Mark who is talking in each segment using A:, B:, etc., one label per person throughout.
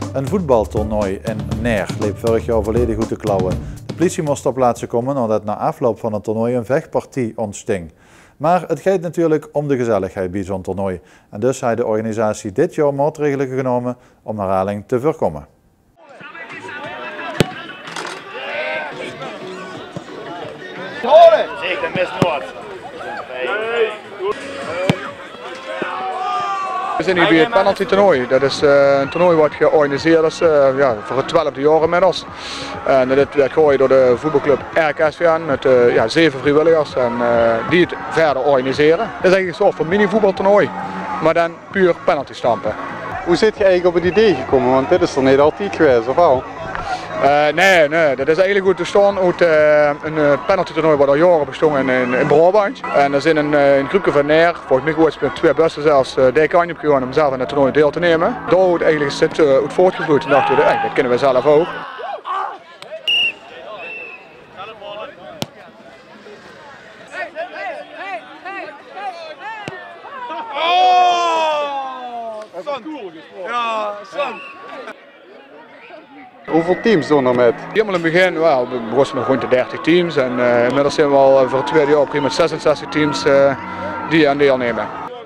A: Een voetbaltoernooi in Neer liep vorig jaar volledig goed te klauwen. De politie moest ter plaatse komen nadat na afloop van het toernooi een vechtpartij ontsting. Maar het gaat natuurlijk om de gezelligheid bij zo'n toernooi. En dus heeft de organisatie dit jaar maatregelen genomen om herhaling te voorkomen.
B: Zeker, mis nooit.
C: We zijn hier bij het penalty toernooi. Dat is een toernooi wat georganiseerd is voor het 12e jaar inmiddels. En dit werd gegooid door de voetbalclub RKSVN met 7 vrijwilligers die het verder organiseren. Het is eigenlijk een soort van mini-voetbaltoernooi, maar dan puur penalty stampen.
D: Hoe zit je eigenlijk op het idee gekomen? Want dit is er niet altijd geweest, of wel?
C: Nee, dat is eigenlijk goed ontstaan uit een penalty toernooi wat al jaren bestond in Brabant. En er zijn een groepje van Neer, volgens mij met 2 bussen zelfs, de kant op gegaan om zelf aan het toernooi deel te nemen. Daar is eigenlijk zit uit voortgevloeid en dachten we, dat kennen we zelf ook.
D: Hoeveel teams doen er met?
C: Helemaal in het begin, we begonnen nog rond de 30 teams en inmiddels zijn we al voor het tweede jaar op met 66 teams die aan deelnemen.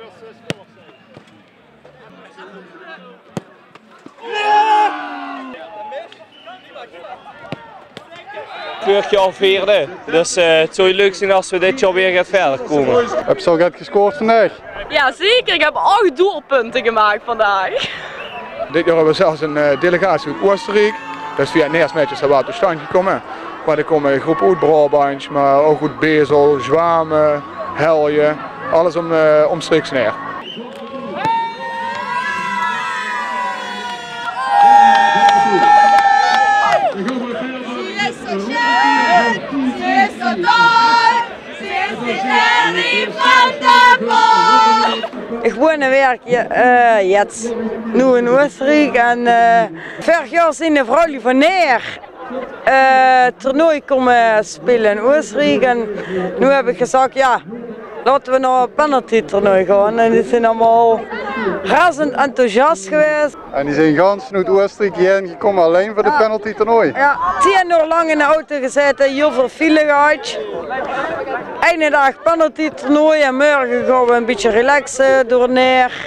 B: Vorig jaar vierde, dus het zou leuk zijn als we dit jaar weer gaat verder komen.
D: Heb je al wat gescoord vandaag?
E: Ja zeker, ik heb 8 doelpunten gemaakt vandaag.
C: Dit jaar hebben we zelfs een delegatie uit Oostenrijk. Dat is via Neersmetjes tot stand gekomen. Maar er komen groepen uit Brabant, maar ook uit Bezel, Zwamen, Helje, alles omstreeks Neer.
F: Ik woon en werk jetzt nu in Oostenrijk en vorig jaar zijn de vrouwen van Neer toernooi komen spelen in Oostenrijk en nu heb ik gezegd ja, laten we naar een penalty toernooi gaan en die zijn allemaal razend enthousiast geweest.
D: En die zijn gans vanuit Oostenrijk hierheen gekomen alleen voor de penalty toernooi?
F: Ja, 10 uur lang in de auto gezeten, heel veel file gehad. Eén dag penalty toernooi en morgen gaan we een beetje relaxen door Neer.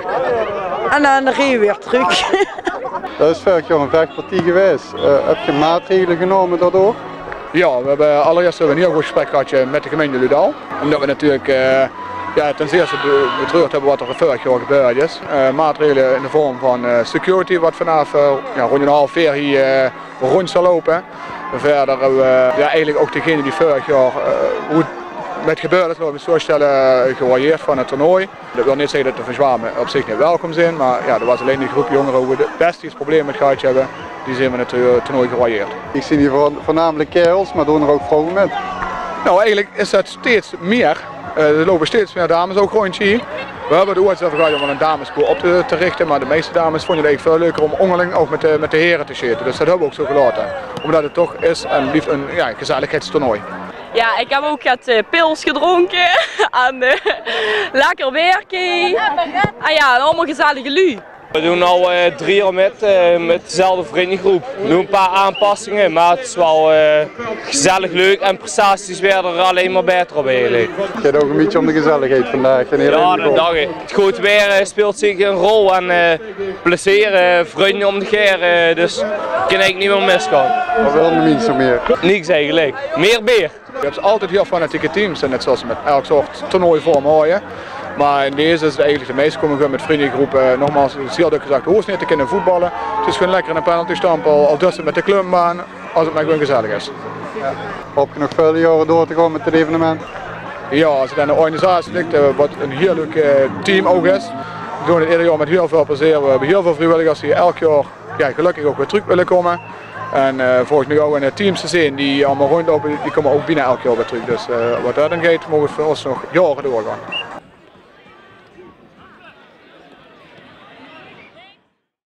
F: En dan gaan we weer terug.
D: Dat is vorig jaar een vechtpartij geweest. Heb je maatregelen genomen daardoor?
C: Ja, we hebben allereerst een heel goed gesprek gehad met de gemeente Ludal. Omdat we natuurlijk ten eerste betreurd hebben wat er vorig jaar gebeurd is. Maatregelen in de vorm van security wat vanaf rond een half 4 hier rond zal lopen. Verder hebben we eigenlijk ook degene die vorig jaar hoe het met gebeurd is, laten we zo stellen, gevarieerd van het toernooi. Dat wil niet zeggen dat de verzwamen op zich niet welkom zijn, maar ja, er was alleen die groep jongeren hoe we het best iets probleem met gehad hebben, die zijn met het toernooi gevarieerd.
D: Ik zie hier voornamelijk kerels, maar doen er ook vrouwen met?
C: Nou, eigenlijk is dat steeds meer. Er lopen steeds meer dames ook rondje hier. We hebben de ooit zelf gehad om een damespool op te richten, maar de meeste dames vonden het eigenlijk veel leuker om onderling ook met de heren te schieten. Dus dat hebben we ook zo gelaten. Omdat het toch is en liefst een gezelligheidstoernooi.
E: Ja, ik heb ook het pils gedronken en lekker werken. En ja, allemaal gezellige lui.
B: We doen al 3 jaar met dezelfde vriendengroep. We doen een paar aanpassingen, maar het is wel gezellig leuk en prestaties werden er alleen maar beter op eigenlijk.
D: Het gaat ook een beetje om de gezelligheid vandaag.
B: Ja, dat dacht ik. Het goed weer speelt zeker een rol en plezier, vrienden om de keer, dus ik kan eigenlijk niet meer misgaan.
D: Wat wil er niet zo meer?
B: Niks eigenlijk, meer beer.
C: Je hebt altijd heel fanatieke teams, net zoals met elk soort toernooivorm hoor je. Maar in deze is het eigenlijk de meeste komen met vriendengroepen. Nogmaals, het is heel druk gezegd, hoeft niet te kunnen voetballen. Het is gewoon lekker in een penalty stampen, al dus met de klumbaan, als het maar gewoon gezellig is.
D: Ja. Hoop je nog vele jaren door te gaan met dit evenement?
C: Ja, als het aan de organisatie ligt, wat een heel leuk team ook is. We doen het ieder jaar met heel veel plezier. We hebben heel veel vrijwilligers die elk jaar gelukkig ook weer terug willen komen. En volgens mij ook in teams te zien die allemaal rondlopen, die komen ook binnen elk jaar weer terug. Dus wat dat dan gaat, mogen we voor ons nog jaren doorgaan.